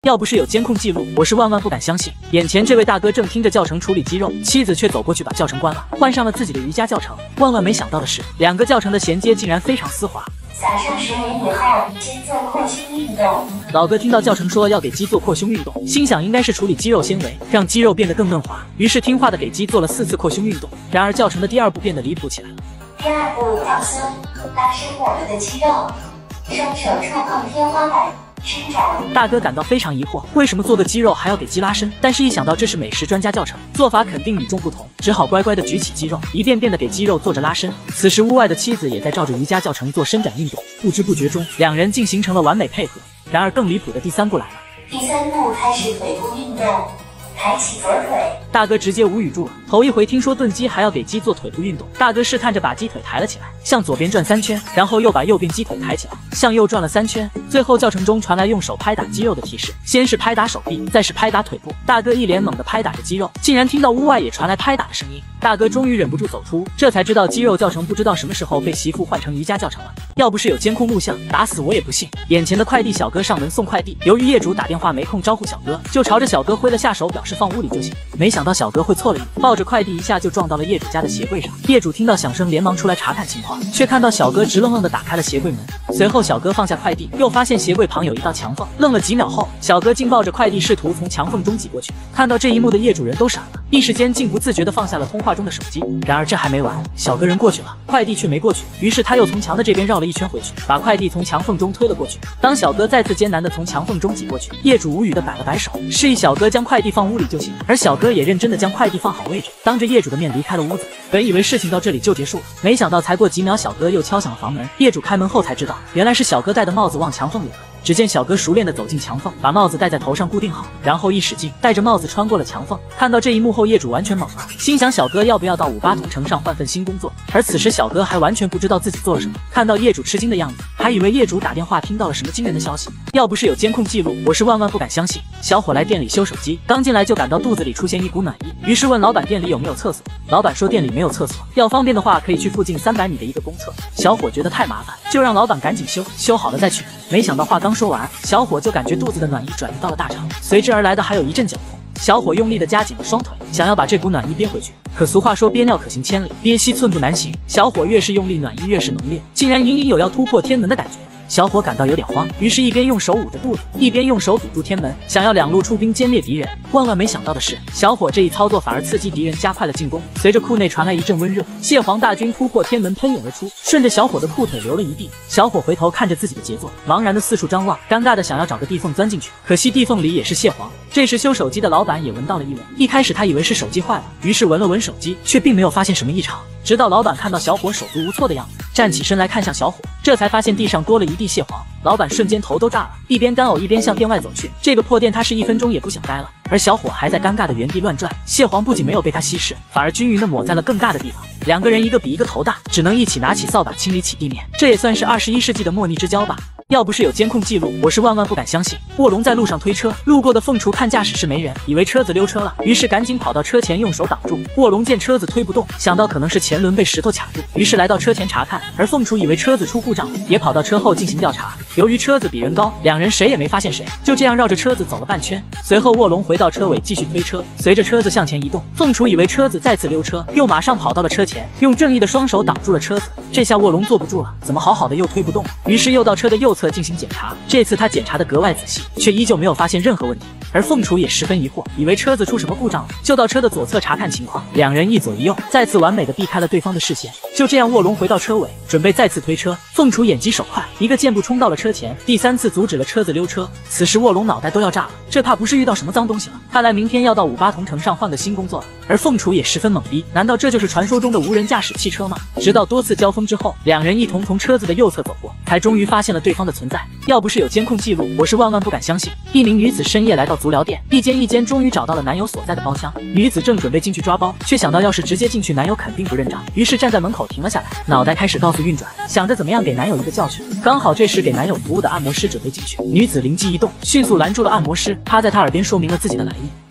要不是有监控记录，我是万万不敢相信。眼前这位大哥正听着教程处理鸡肉，妻子却走过去把教程关了，换上了自己的瑜伽教程。万万没想到的是，两个教程的衔接竟然非常丝滑。 撒上10年以后，先做扩胸运动。 老哥听到教程说要给鸡做扩胸运动，心想应该是处理肌肉纤维，让肌肉变得更嫩滑，于是听话的给鸡做了4次扩胸运动。然而教程的第2步变得离谱起来了。 第2步放松，拉伸我们的肌肉，双手触碰天花板。 大哥感到非常疑惑，为什么做个肌肉还要给鸡拉伸？但是一想到这是美食专家教程，做法肯定与众不同，只好乖乖的举起肌肉，一遍遍的给鸡肉做着拉伸。此时屋外的妻子也在照着瑜伽教程做伸展运动，不知不觉中，两人竟形成了完美配合。然而更离谱的第3步来了。 第3步开始腿部运动，抬起左腿。 大哥直接无语住了，头一回听说炖鸡还要给鸡做腿部运动。大哥试探着把鸡腿抬了起来，向左边转3圈，然后又把右边鸡腿抬起来，向右转了3圈。最后教程中传来用手拍打肌肉的提示，先是拍打手臂，再是拍打腿部。大哥一脸猛地拍打着肌肉，竟然听到屋外也传来拍打的声音。大哥终于忍不住走出，这才知道肌肉教程不知道什么时候被媳妇换成瑜伽教程了。要不是有监控录像，打死我也不信。眼前的快递小哥上门送快递，由于业主打电话没空招呼小哥，就朝着小哥挥了下手，表示放屋里就行。没想到小哥会错了意，抱着快递一下就撞到了业主家的鞋柜上。业主听到响声，连忙出来查看情况，却看到小哥直愣愣地打开了鞋柜门。随后小哥放下快递，又发现鞋柜旁有一道墙缝，愣了几秒后，小哥竟抱着快递试图从墙缝中挤过去。看到这一幕的业主人都傻了，一时间竟不自觉地放下了通话中的手机。然而这还没完，小哥人过去了，快递却没过去，于是他又从墙的这边绕了一圈回去，把快递从墙缝中推了过去。当小哥再次艰难地从墙缝中挤过去，业主无语地摆了摆手，示意小哥将快递放屋里就行。而小哥也认真地将快递放好位置，当着业主的面离开了屋子。本以为事情到这里就结束了，没想到才过几秒，小哥又敲响了房门。业主开门后才知道，原来是小哥戴的帽子往墙缝里了。只见小哥熟练地走进墙缝，把帽子戴在头上固定好，然后一使劲，戴着帽子穿过了墙缝。看到这一幕后，业主完全懵了，心想小哥要不要到58同城上换份新工作？而此时小哥还完全不知道自己做了什么，看到业主吃惊的样子，还以为业主打电话听到了什么惊人的消息。要不是有监控记录，我是万万不敢相信。小伙来店里修手机，刚进来就感到肚子里出现一股暖意，于是问老板店里有没有厕所。老板说店里没有厕所，要方便的话可以去附近300米的一个公厕。小伙觉得太麻烦，就让老板赶紧修好了再去。没想到话刚说完，小伙就感觉肚子的暖意转移到了大肠，随之而来的还有一阵绞痛。小伙用力地夹紧了双腿，想要把这股暖意憋回去。可俗话说憋尿可行千里，憋吸寸步难行。小伙越是用力，暖意越是浓烈，竟然隐隐有要突破天门的感觉。小伙感到有点慌，于是一边用手捂着肚子，一边用手堵住天门，想要2路出兵歼灭敌人。万万没想到的是，小伙这一操作反而刺激敌人加快了进攻。随着裤内传来一阵温热，蟹黄大军突破天门喷涌而出，顺着小伙的裤腿流了一地。小伙回头看着自己的杰作，茫然的四处张望，尴尬的想要找个地缝钻进去，可惜地缝里也是蟹黄。这时修手机的老板也闻到了异味，一开始他以为是手机坏了，于是闻了闻手机，却并没有发现什么异常。直到老板看到小伙手足无措的样子，站起身来看向小伙，这才发现地上多了一地蟹黄。老板瞬间头都炸了，一边干呕一边向店外走去。这个破店他是1分钟也不想待了。而小伙还在尴尬的原地乱转，蟹黄不仅没有被他稀释，反而均匀的抹在了更大的地方。两个人一个比一个头大，只能一起拿起扫把清理起地面，这也算是21世纪的莫逆之交吧。要不是有监控记录，我是万万不敢相信。卧龙在路上推车，路过的凤雏看驾驶室没人，以为车子溜车了，于是赶紧跑到车前用手挡住。卧龙见车子推不动，想到可能是前轮被石头卡住，于是来到车前查看。而凤雏以为车子出故障，也跑到车后进行调查。由于车子比人高，两人谁也没发现谁，就这样绕着车子走了半圈。随后卧龙回到车尾继续推车，随着车子向前移动，凤雏以为车子再次溜车，又马上跑到了车前，用正义的双手挡住了车子。这下卧龙坐不住了，怎么好好的又推不动？于是又到车的右侧进行检查。这次他检查的格外仔细，却依旧没有发现任何问题。而凤雏也十分疑惑，以为车子出什么故障了，就到车的左侧查看情况。两人一左一右，再次完美的避开了对方的视线。就这样，卧龙回到车尾，准备再次推车。凤雏眼疾手快，一个箭步冲到了车前，第3次阻止了车子溜车。此时卧龙脑袋都要炸了，这怕不是遇到什么脏东西了。看来明天要到58同城上换个新工作了。而凤雏也十分懵逼，难道这就是传说中的无人驾驶汽车吗？直到多次交锋之后，两人一同从车子的右侧走过，才终于发现了对方的存在。要不是有监控记录，我是万万不敢相信。一名女子深夜来到足疗店，一间终于找到了男友所在的包厢。女子正准备进去抓包，却想到要是直接进去，男友肯定不认账，于是站在门口停了下来，脑袋开始高速运转，想着怎么样给男友一个教训。刚好这时给男友服务的按摩师准备进去，女子灵机一动，迅速拦住了按摩师，她在他耳边说明了自己的来意。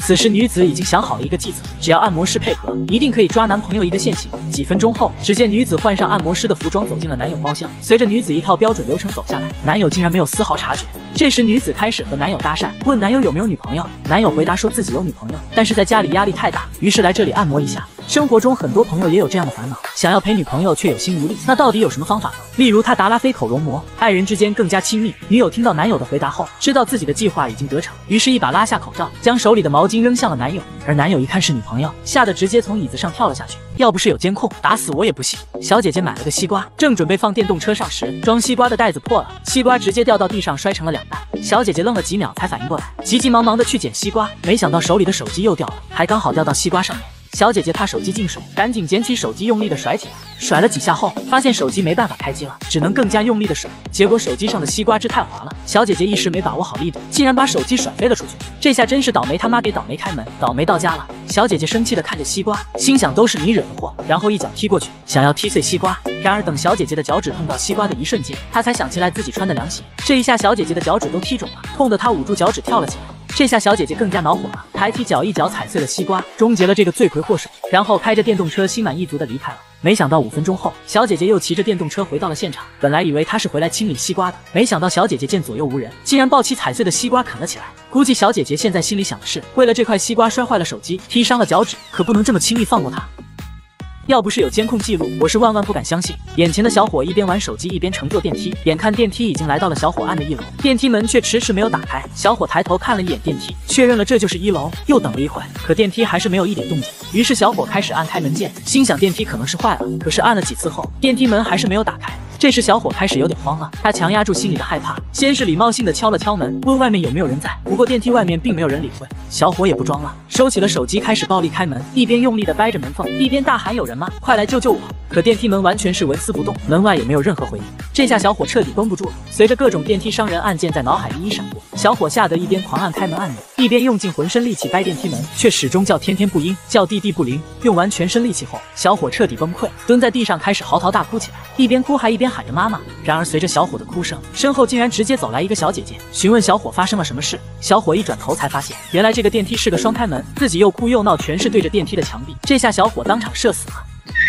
此时女子已经想好了一个计策，只要按摩师配合，一定可以抓男朋友一个现行。几分钟后，只见女子换上按摩师的服装走进了男友包厢，随着女子一套标准流程走下来，男友竟然没有丝毫察觉。这时女子开始和男友搭讪，问男友有没有女朋友。男友回答说自己有女朋友，但是在家里压力太大，于是来这里按摩一下。生活中很多朋友也有这样的烦恼，想要陪女朋友却有心无力，那到底有什么方法呢？例如他达拉菲口容膜，爱人之间更加亲密。女友听到男友的回答后，知道自己的计划已经得逞，于是一把拉下口罩，将手里的毛巾扔向了男友。而男友一看是女朋友，吓得直接从椅子上跳了下去。要不是有监控，打死我也不信。小姐姐买了个西瓜，正准备放电动车上时，装西瓜的袋子破了，西瓜直接掉到地上，摔成了2半。小姐姐愣了几秒才反应过来，急急忙忙的去捡西瓜，没想到手里的手机又掉了，还刚好掉到西瓜上面。小姐姐怕手机进水，赶紧捡起手机用力的甩起来，甩了几下后，发现手机没办法开机了，只能更加用力的甩，结果手机上的西瓜汁太滑了，小姐姐一时没把握好力度，竟然把手机甩飞了出去。这下真是倒霉他妈给倒霉开门，倒霉到家了。小姐姐生气的看着西瓜，心想都是你惹的祸，然后一脚踢过去，想要踢碎西瓜。然而等小姐姐的脚趾碰到西瓜的一瞬间，她才想起来自己穿的凉鞋，这一下小姐姐的脚趾都踢肿了，痛得她捂住脚趾跳了起来。这下小姐姐更加恼火了，抬起脚一脚踩碎了西瓜，终结了这个罪魁祸首，然后开着电动车心满意足的离开了。没想到5分钟后，小姐姐又骑着电动车回到了现场，本来以为她是回来清理西瓜的，没想到小姐姐见左右无人，竟然抱起踩碎的西瓜啃了起来。估计小姐姐现在心里想的是，为了这块西瓜摔坏了手机，踢伤了脚趾，可不能这么轻易放过她。要不是有监控记录，我是万万不敢相信。眼前的小伙一边玩手机一边乘坐电梯，眼看电梯已经来到了小伙按的1楼，电梯门却迟迟没有打开。小伙抬头看了一眼电梯，确认了这就是1楼，又等了一会，可电梯还是没有一点动静。于是小伙开始按开门键，心想电梯可能是坏了，可是按了几次后，电梯门还是没有打开。这时小伙开始有点慌了，他强压住心里的害怕，先是礼貌性的敲了敲门，问外面有没有人在。不过电梯外面并没有人理会，小伙也不装了，收起了手机，开始暴力开门，一边用力的掰着门缝，一边大喊有人吗？快来救救我！可电梯门完全是纹丝不动，门外也没有任何回应。这下小伙彻底绷不住了，随着各种电梯商人按键在脑海里一闪过，小伙吓得一边狂按开门按钮，一边用尽浑身力气掰电梯门，却始终叫天天不应，叫地地不灵。用完全身力气后，小伙彻底崩溃，蹲在地上开始嚎啕大哭起来，一边哭还一边喊着妈妈。然而随着小伙的哭声，身后竟然直接走来一个小姐姐，询问小伙发生了什么事。小伙一转头才发现，原来这个电梯是个双开门，自己又哭又闹，全是对着电梯的墙壁。这下小伙当场社死了。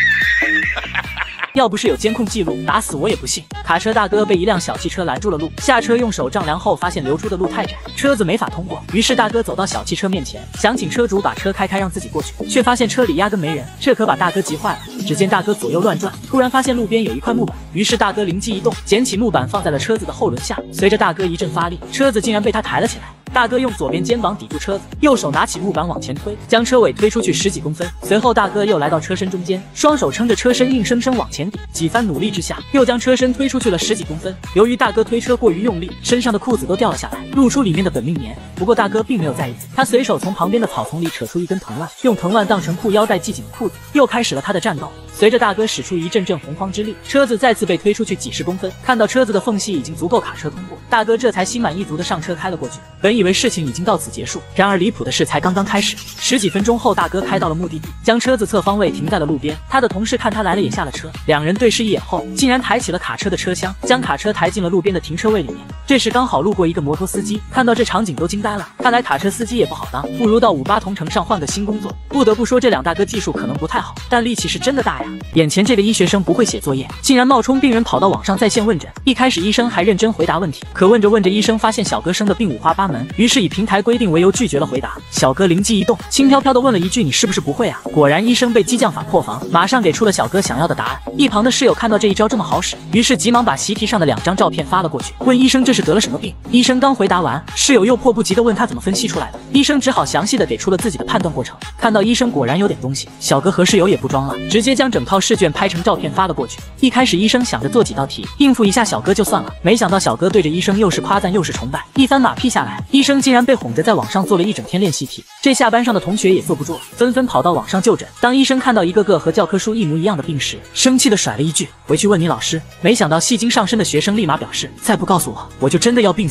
要不是有监控记录，打死我也不信。卡车大哥被一辆小汽车拦住了路，下车用手丈量后，发现留出的路太窄，车子没法通过。于是大哥走到小汽车面前，想请车主把车开让自己过去，却发现车里压根没人，这可把大哥急坏了。只见大哥左右乱转，突然发现路边有一块木板，于是大哥灵机一动，捡起木板放在了车子的后轮下。随着大哥一阵发力，车子竟然被他抬了起来。大哥用左边肩膀抵住车子，右手拿起木板往前推，将车尾推出去10几公分。随后大哥又来到车身中间，双手撑着车身，硬生生往前抵。几番努力之下，又将车身推出去了10几公分。由于大哥推车过于用力，身上的裤子都掉了下来，露出里面的本命年。不过大哥并没有在意，他随手从旁边的草丛里扯出一根藤蔓，用藤蔓当成裤腰带系紧了裤子，又开始了他的战斗。随着大哥使出一阵阵洪荒之力，车子再次被推出去几十公分。看到车子的缝隙已经足够卡车通过，大哥这才心满意足的上车开了过去。本以为事情已经到此结束，然而离谱的事才刚刚开始。10几分钟后，大哥开到了目的地，将车子侧方位停在了路边。他的同事看他来了也下了车，两人对视一眼后，竟然抬起了卡车的车厢，将卡车抬进了路边的停车位里面。这时刚好路过一个摩托司机，看到这场景都惊呆了。看来卡车司机也不好当，不如到58同城上换个新工作。不得不说这两大哥技术可能不太好，但力气是真的大呀。眼前这个医学生不会写作业，竟然冒充病人跑到网上在线问诊。一开始医生还认真回答问题，可问着问着，医生发现小哥生的病五花八门，于是以平台规定为由拒绝了回答。小哥灵机一动，轻飘飘的问了一句：“你是不是不会啊？”果然医生被激将法破防，马上给出了小哥想要的答案。一旁的室友看到这一招这么好使，于是急忙把习题上的2张照片发了过去，问医生这是得了什么病。医生刚回答完，室友又迫不及的问他怎么分析出来的。医生只好详细的给出了自己的判断过程。看到医生果然有点东西，小哥和室友也不装了，直接将整套试卷拍成照片发了过去。一开始医生想着做几道题应付一下小哥就算了，没想到小哥对着医生又是夸赞又是崇拜，一番马屁下来，医生竟然被哄着在网上做了一整天练习题。这下班上的同学也坐不住了，纷纷跑到网上就诊。当医生看到一个个和教科书一模一样的病时，生气的甩了一句：“回去问你老师。”没想到戏精上身的学生立马表示：“再不告诉我，我就真的要病死了。”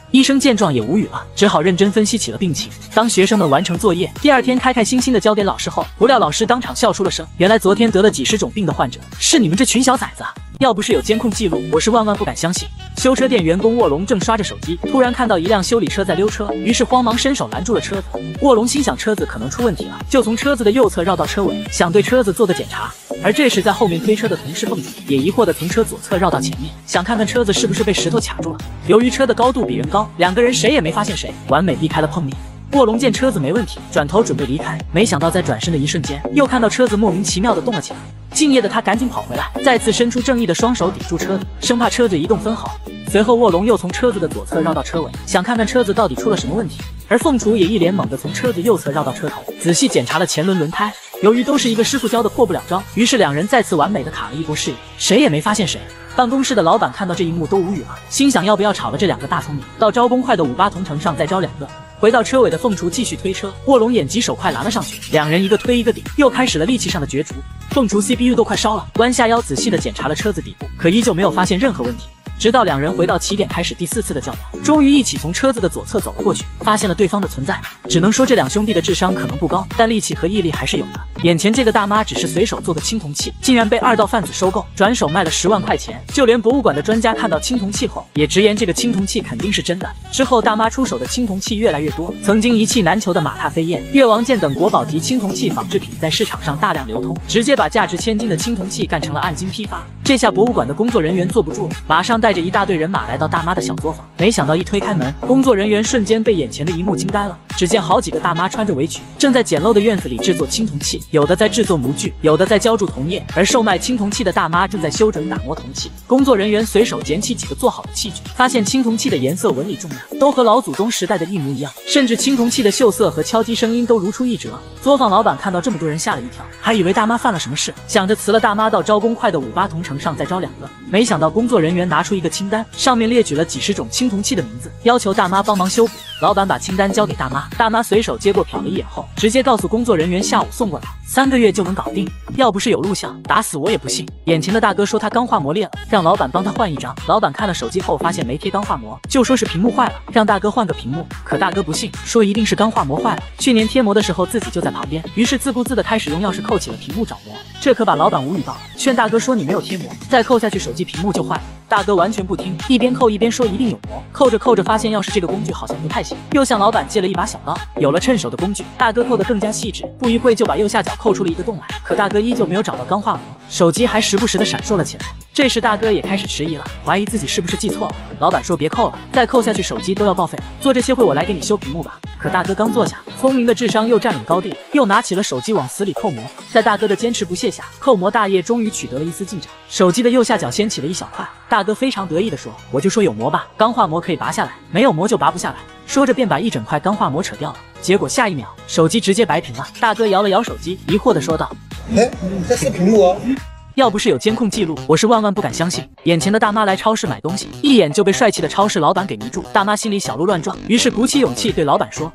医生见状也无语了，只好认真分析起了病情。当学生们完成作业，第二天开开心心的交给老师后，不料老师当场笑出了声。原来昨天得了几十种病的患者是你们这群小崽子啊！要不是有监控记录，我是万万不敢相信。修车店员工卧龙正刷着手机，突然看到一辆修理车在溜车，于是慌忙伸手拦住了车子。卧龙心想车子可能出问题了，就从车子的右侧绕到车尾，想对车子做个检查。而这时在后面推车的同事凤姐也疑惑的从车左侧绕到前面，想看看车子是不是被石头卡住了。由于车的高度比人高，两个人谁也没发现谁，完美避开了碰面。卧龙见车子没问题，转头准备离开，没想到在转身的一瞬间，又看到车子莫名其妙的动了起来。敬业的他赶紧跑回来，再次伸出正义的双手抵住车子，生怕车子移动分毫。随后卧龙又从车子的左侧绕到车尾，想看看车子到底出了什么问题。而凤雏也一脸懵的从车子右侧绕到车头，仔细检查了前轮轮胎。由于都是一个师傅教的破不了招，于是两人再次完美的卡了一波适应，谁也没发现谁。办公室的老板看到这一幕都无语了，心想要不要炒了这两个大聪明，到招工快的58同城上再招两个。回到车尾的凤雏继续推车，卧龙眼疾手快拦了上去，两人一个推一个顶，又开始了力气上的角逐。凤雏 CPU 都快烧了，弯下腰仔细的检查了车子底部，可依旧没有发现任何问题。直到两人回到起点开始第4次的较量，终于一起从车子的左侧走了过去，发现了对方的存在。只能说这两兄弟的智商可能不高，但力气和毅力还是有的。眼前这个大妈只是随手做个青铜器，竟然被2道贩子收购，转手卖了10万块钱。就连博物馆的专家看到青铜器后，也直言这个青铜器肯定是真的。之后大妈出手的青铜器越来越多，曾经一气难求的马踏飞燕、越王剑等国宝级青铜器仿制品在市场上大量流通，直接把价值千金的青铜器干成了按斤批发。这下博物馆的工作人员坐不住了，马上带着一大队人马来到大妈的小作坊。没想到一推开门，工作人员瞬间被眼前的一幕惊呆了。只见好几个大妈穿着围裙，正在简陋的院子里制作青铜器，有的在制作模具，有的在浇铸铜液，而售卖青铜器的大妈正在修整打磨铜器。工作人员随手捡起几个做好的器具，发现青铜器的颜色、纹理、重量都和老祖宗时代的一模一样，甚至青铜器的锈色和敲击声音都如出一辙。作坊老板看到这么多人吓了一跳，还以为大妈犯了什么事，想着辞了大妈到招工快的58同城上再招两个。没想到工作人员拿出一个清单，上面列举了几十种青铜器的名字，要求大妈帮忙修补。老板把清单交给大妈，大妈随手接过瞟了一眼后，直接告诉工作人员下午送过来，3个月就能搞定。要不是有录像，打死我也不信。眼前的大哥说他钢化膜裂了，让老板帮他换一张。老板看了手机后发现没贴钢化膜，就说是屏幕坏了，让大哥换个屏幕。可大哥不信，说一定是钢化膜坏了，去年贴膜的时候自己就在旁边，于是自顾自的开始用钥匙扣起了屏幕找膜。这可把老板无语到了，劝大哥说你没有贴膜，再扣下去手机屏幕就坏了。大哥完全不听，一边扣一边说一定有膜。扣着扣着发现钥匙这个工具好像不太行，又向老板借了一把小刀。有了趁手的工具，大哥扣得更加细致，不一会就把右下角扣出了一个洞来。可大哥依旧没有找到钢化膜，手机还时不时的闪烁了起来。这时大哥也开始迟疑了，怀疑自己是不是记错了。老板说别扣了，再扣下去手机都要报废了，做这些会我来给你修屏幕吧。可大哥刚坐下，聪明的智商又占领高地，又拿起了手机往死里扣膜。在大哥的坚持不懈下，扣膜大业终于取得了一丝进展，手机的右下角掀起了一小块。大哥非常得意地说，我就说有膜吧，钢化膜可以拔下来，没有膜就拔不下来。说着便把一整块钢化膜扯掉了，结果下一秒手机直接白屏了。大哥摇了摇手机，疑惑地说道， 这是屏幕哦。 要不是有监控记录，我是万万不敢相信。眼前的大妈来超市买东西，一眼就被帅气的超市老板给迷住。大妈心里小鹿乱撞，于是鼓起勇气对老板说，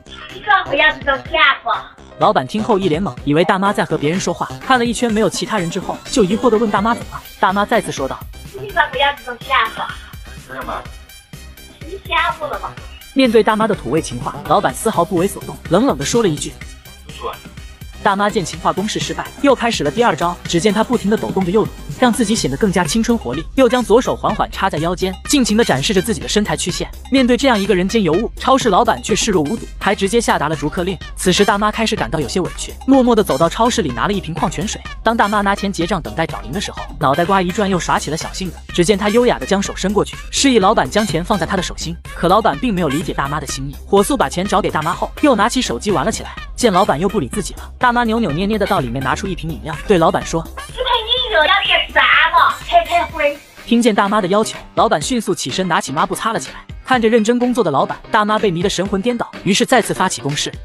老板听后一脸懵，以为大妈在和别人说话，看了一圈没有其他人之后，就疑惑地问大妈怎么了。大妈再次说道， 你咋不要这种下巴？你下不了吗？ 面对大妈的土味情话，老板丝毫不为所动，冷冷地说了一句，不错。大妈见情话攻势失败，又开始了第2招。只见她不停地抖动着右乳，让自己显得更加青春活力，又将左手缓缓插在腰间，尽情地展示着自己的身材曲线。面对这样一个人间尤物，超市老板却视若无睹，还直接下达了逐客令。此时大妈开始感到有些委屈，默默地走到超市里拿了一瓶矿泉水。当大妈拿钱结账等待找零的时候，脑袋瓜一转，又耍起了小性子。只见她优雅地将手伸过去，示意老板将钱放在她的手心。可老板并没有理解大妈的心意，火速把钱找给大妈后，又拿起手机玩了起来。见老板又不理自己了，大妈扭扭捏捏的到里面拿出一瓶饮料，对老板说， 这瓶饮料要点啥嘛？开会。 听见大妈的要求，老板迅速起身拿起抹布擦了起来。看着认真工作的老板，大妈被迷得神魂颠倒，于是再次发起攻势。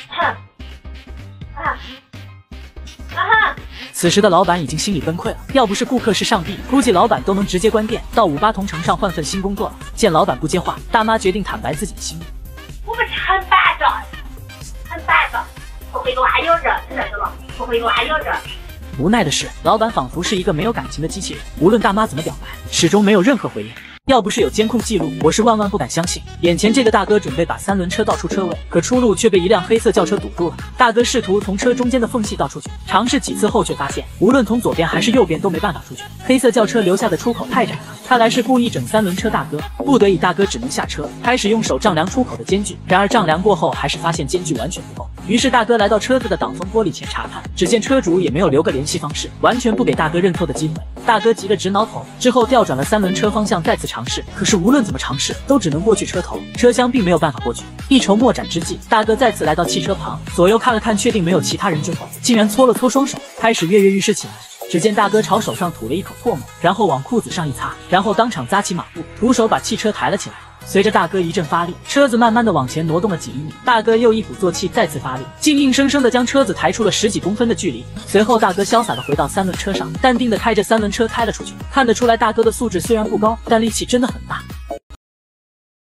此时的老板已经心里崩溃了，要不是顾客是上帝，估计老板都能直接关店，到58同城上换份新工作了。见老板不接话，大妈决定坦白自己的心意。 我们是很板正，很板正，不会乱有人，知道吗？不会乱有人。 无奈的是，老板仿佛是一个没有感情的机器人，无论大妈怎么表白，始终没有任何回应。 要不是有监控记录，我是万万不敢相信。眼前这个大哥准备把3轮车倒出车位，可出路却被一辆黑色轿车堵住了。大哥试图从车中间的缝隙倒出去，尝试几次后却发现，无论从左边还是右边都没办法出去。黑色轿车留下的出口太窄了，看来是故意整3轮车大哥。不得已，大哥只能下车，开始用手丈量出口的间距。然而丈量过后，还是发现间距完全不够。于是大哥来到车子的挡风玻璃前查看，只见车主也没有留个联系方式，完全不给大哥认错的机会。大哥急得直挠头，之后调转了3轮车方向，再次尝试，可是无论怎么尝试，都只能过去车头，车厢并没有办法过去。一筹莫展之际，大哥再次来到汽车旁，左右看了看，确定没有其他人之后，竟然搓了搓双手，开始跃跃欲试起来。只见大哥朝手上吐了一口唾沫，然后往裤子上一擦，然后当场扎起马步，徒手把汽车抬了起来。随着大哥一阵发力，车子慢慢的往前挪动了几厘米。大哥又一鼓作气，再次发力，竟硬生生的将车子抬出了10几公分的距离。随后大哥潇洒的回到3轮车上，淡定的开着3轮车开了出去。看得出来，大哥的素质虽然不高，但力气真的很大。